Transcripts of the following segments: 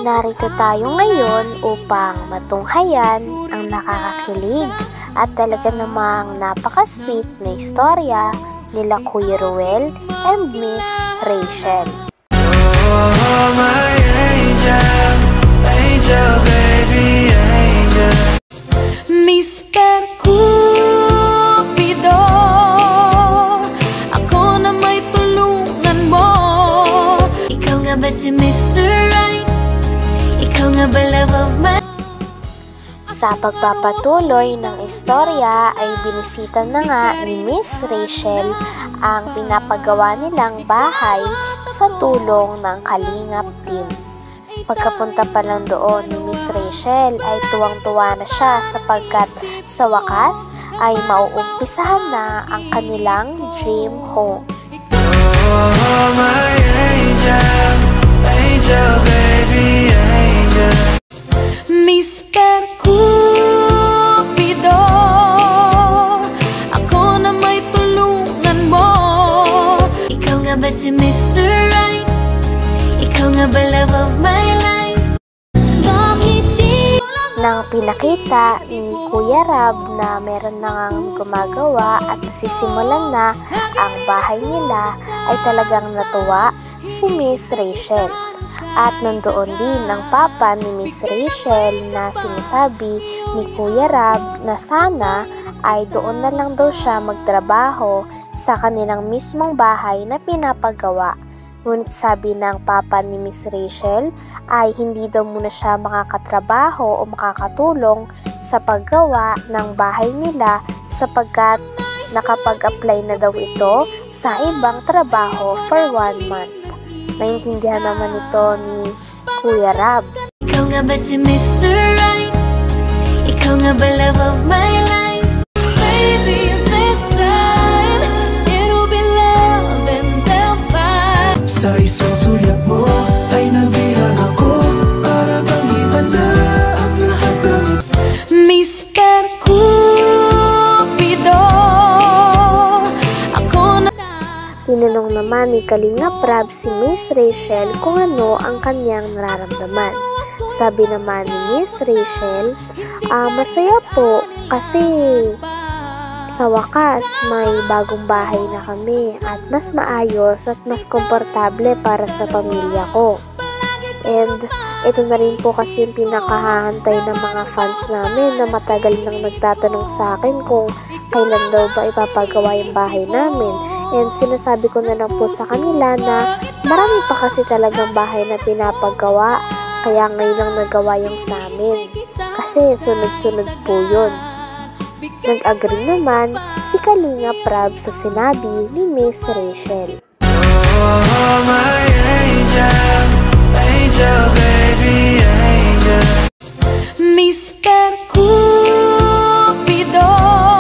Narito tayo ngayon upang matunghayan ang nakakakilig at talaga namang napaka-sweet na istorya nila Kuya Ruel and Miss Rachel. Oh, my angel, angel, baby, angel. Mr. Cupido, ako na may tulungan mo. Ikaw nga ba si Mr. Right? Ikaw nga ba love of my... Sa pagpapatuloy ng istorya ay binisita na nga ni Miss Rachel ang pinapagawa nilang bahay sa tulong ng Kalingap team. Pagkapunta pa lang doon ni Miss Rachel ay tuwang-tuwa na siya sapagkat sa wakas ay mauumpisahan na ang kanilang dream home. Oh, my angel, angel, baby, angel. Mr. Cupido, ako na may tulungan mo. Ikaw nga ba si Mr. Right? Ikaw nga ba love of my life? Bakit di... Nang pinakita ni Kuya Rab na meron na ngang gumagawa at nasisimulan na ang bahay nila ay talagang natuwa si Miss Rachel. At nandoon din ang papa ni Miss Rachel na sinasabi ni Kuya Rab na sana ay doon na lang daw siya magtrabaho sa kanilang mismong bahay na pinapagawa. Ngunit sabi ng papa ni Miss Rachel ay hindi daw muna siya makakatrabaho o makakatulong sa paggawa ng bahay nila sapagkat nakapag-apply na daw ito sa ibang trabaho for 1 month. Naintindihan naman ito ni Kuya Rab. Ikaw nga ba si Mr. Right? Ikaw nga ba love of my life? Baby, this time it'll be love and they'll fight. Sa isang sulyap mo ay nabihan ako para bang iba na ang lahat ng... Mr. Cupido, ako na... Tinanong naman ni Kalingap Rab si Miss Rachel kung ano ang kanyang nararamdaman. Sabi naman ni Miss Rachel, masaya po kasi sa wakas may bagong bahay na kami at mas maayos at mas komportable para sa pamilya ko. And ito na rin po kasi yung pinakahahantay ng mga fans namin na matagal nang nagtatanong sa akin kung kailan daw ba ipapagawa yung bahay namin. And sinasabi ko na lang po sa kanila na marami pa kasi talagang bahay na pinapagawa kaya ngayon lang nagawa yung sa amin. Kasi sunod-sunod po yun. Nag-agree naman si Kalingap Rab sa sinabi ni Miss Rachel. Oh, my angel, angel, baby, angel. Mr. Cupido,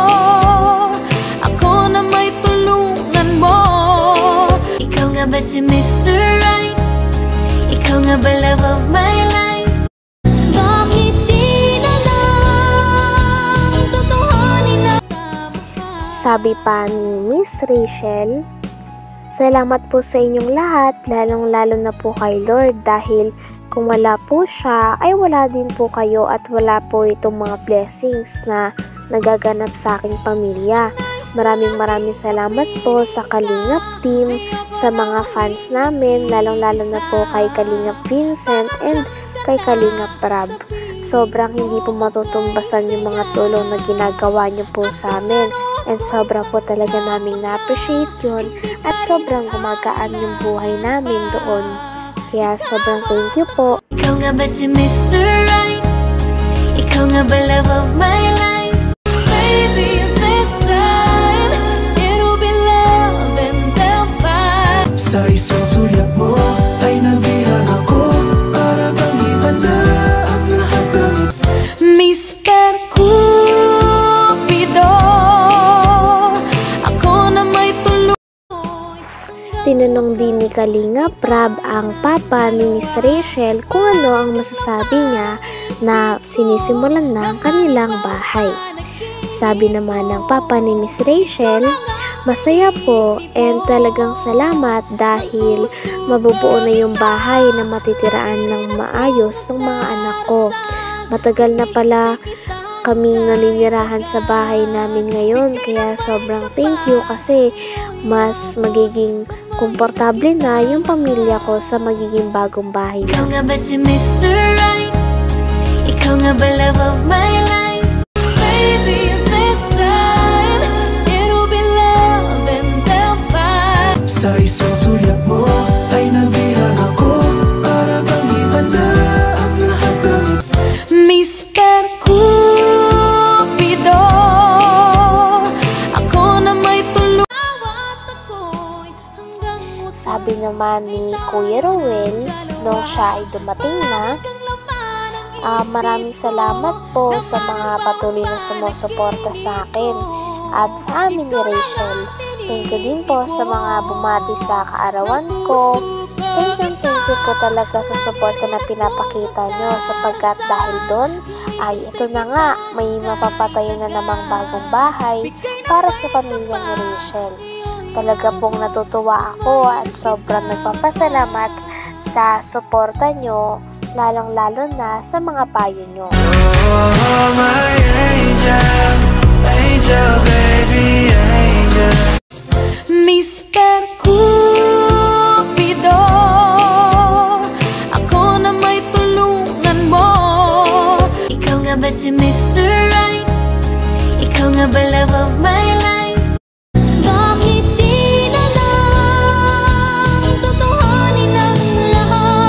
ako na may tulungan mo. Ikaw nga ba si Mr. Right? Ikaw nga ba love of my life? Bakit di na lang tutuhanin na... Sabi pa ni Miss Rachel, salamat po sa inyong lahat, lalong-lalo na po kay Lord dahil kung wala po siya ay wala din po kayo at wala po itong mga blessings na nagaganap sa aking pamilya. Maraming salamat po sa Kalingap team, sa mga fans namin, lalong-lalo na po kay Kalingap Vincent and kay Kalingap Rab. Sobrang hindi po matutumbasan yung mga tulong na ginagawa niyo po sa amin. And sobra po talaga naming na-appreciate yun at sobrang gumagaan yung buhay namin doon. Kaya sobrang thank you po. Ikaw nga ba si Mr. Right? Ikaw nga ba love of my life? Baby, this time it'll be love and they'll fight. Sa isang sulyap mo ay nabihan ako para bang iba na ang lahat ng... Mr. Cupido, ako na may tulong. Tinanong din ni Kalingap Rab ang papa ni Miss Rachel kung ano ang masasabi niya na sinisimulan na ang kanilang bahay. Sabi naman ng papa ni Miss Rachel, Masaya po and talagang salamat dahil mabubuo na yung bahay na matitiraan ng maayos ng mga anak ko. Matagal na pala kaming naninirahan sa bahay namin ngayon kaya sobrang thank you kasi mas magiging komportable na yung pamilya ko sa magiging bagong bahay Ikaw na. nga ba si Mr. Right? Ikaw nga ba love of my life? Baby, this time it'll be love and they'll fight. Sa isang sulyap mo ay nabihag ako. Para bang iba na ang lahat ng Mr. Cupido, ako na may tulong. Sabi naman ni Kuya Rowel nung siya ay dumating na, maraming salamat po sa mga patuloy na sumusuporta sa akin at sa amin ni Rachel. Thank you din po sa mga bumati sa kaarawan ko. Thank you po talaga sa suporta na pinapakita nyo sapagkat dahil doon ay ito na nga, may mapapatayo na namang bagong bahay para sa pamilya ni Rachel. Talaga pong natutuwa ako at sobrang nagpapasalamat sa suporta nyo, lalong-lalo na sa mga payo nyo. Oh, my angel, angel, baby, angel. Mr. Cupido, ako na may tulungan mo. Ikaw nga ba si Mr. Right? Ikaw nga ba love of my life? Bakit di na lang tutuhanin ang lahat?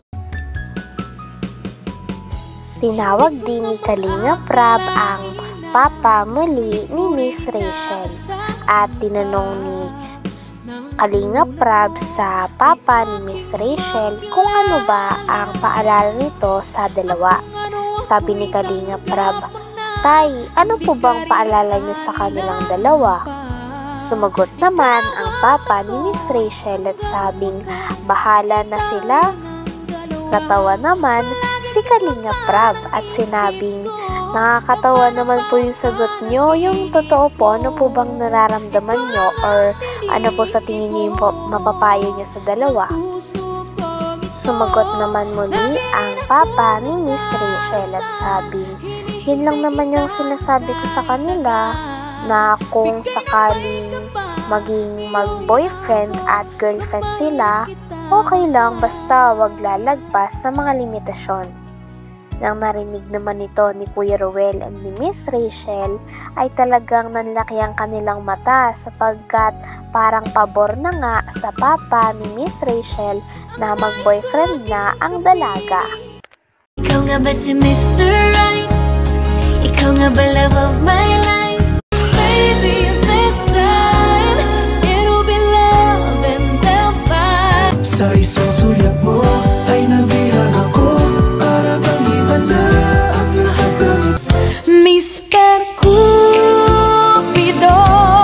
Tinawag din ni Kalinga Prab ang papa muli ni Miss Rachel at tinanong ni Kalinga Prab sa papa ni Miss Rachel kung ano ba ang paalala nito sa dalawa. Sabi ni Kalinga Prab, "Tay, ano po bang paalala niyo sa kanilang dalawa?" Sumagot naman ang papa ni Miss Rachel at sabing bahala na sila. Natawa naman si Kalinga Prab at sinabing nakakatawa naman po yung sagot nyo. Yung totoo po, ano po bang nararamdaman nyo or ano po sa tingin nyo yung mapapayo nyo sa dalawa? Sumagot naman muli ang papa ni Miss Rachel at sabing yun lang naman yung sinasabi ko sa kanila na kung sakaling maging mag-boyfriend at girlfriend sila, okay lang basta wag lalagpas sa mga limitasyon. Nang narinig naman ito ni Kuya Rowel and ni Miss Rachel ay talagang nanlaki ang kanilang mata sapagkat parang pabor na nga sa papa ni Miss Rachel na mag-boyfriend na ang dalaga. Ikaw nga ba si Mr. Right? Ikaw nga ba love of my life? Baby, this time it'll be love and they'll fight. Sa isang sulyap mo ay nabihag ako. Para bang iba na ang lahat ng Mr. Cupido,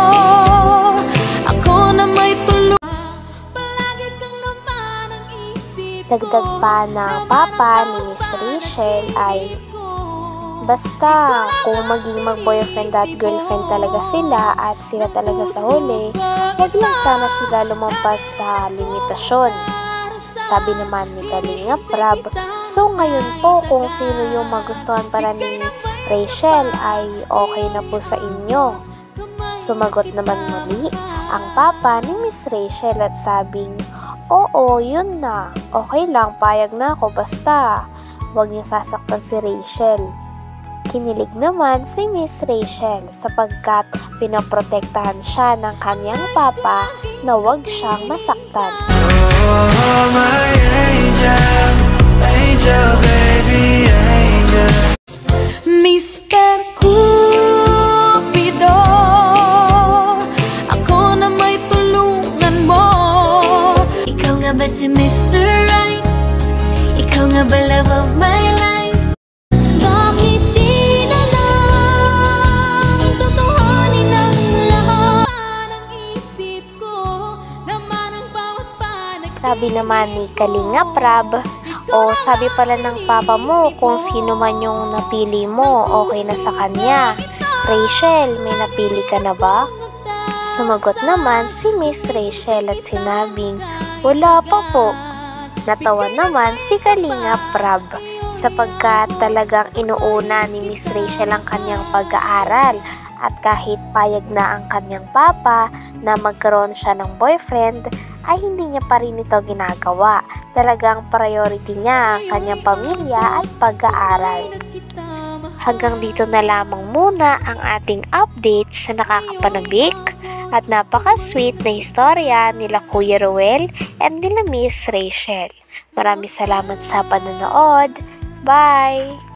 ako na may tulong. Palagi kang naman ang isip. Dagdag pa ng papa ni Miss Rachel ay basta kung maging mag-boyfriend at girlfriend talaga sila at sila talaga sa huli, wag lang sana sila lumampas sa limitasyon. Sabi naman ni Kalinga Prab, so ngayon po kung sino yung magustuhan para ni Rachel ay okay na po sa inyo. Sumagot naman muli ang papa ni Miss Rachel at sabing, oo, yun na. Okay lang, payag na ako basta wag niya sasaktan si Rachel. Kinilig naman si Miss Rachel sapagkat pinoprotektahan siya ng kanyang papa na wag siyang masaktan. Oh, my angel, angel, baby, angel. Mr. Cupido, ako na may tulungan mo. Ikaw nga ba si Mr. Right? Ikaw nga ba love of my life? Bakit di na lang tutuhanin ang lahat ng isip ko? Laman ang bawat panig. Sabi naman ni Kalinga Prab, o sabi pala ng papa mo kung sino man yung napili mo, okay na sa kanya. Rachel, may napili ka na ba? Sumagot naman si Miss Rachel at sinabing, wala pa po. Natawa naman si Kalingap Rab sapagkat talagang inuuna ni Miss Rachel ang kanyang pag-aaral at kahit payag na ang kanyang papa na magkaroon siya ng boyfriend ay hindi niya pa rin ito ginagawa. Talagang priority niya ang kanyang pamilya at pag-aaral. Hanggang dito na lamang muna ang ating update sa nakakapanabik at napaka-sweet na istorya nila Kuya Ruel and nila Miss Rachel. Maraming salamat sa panonood. Bye!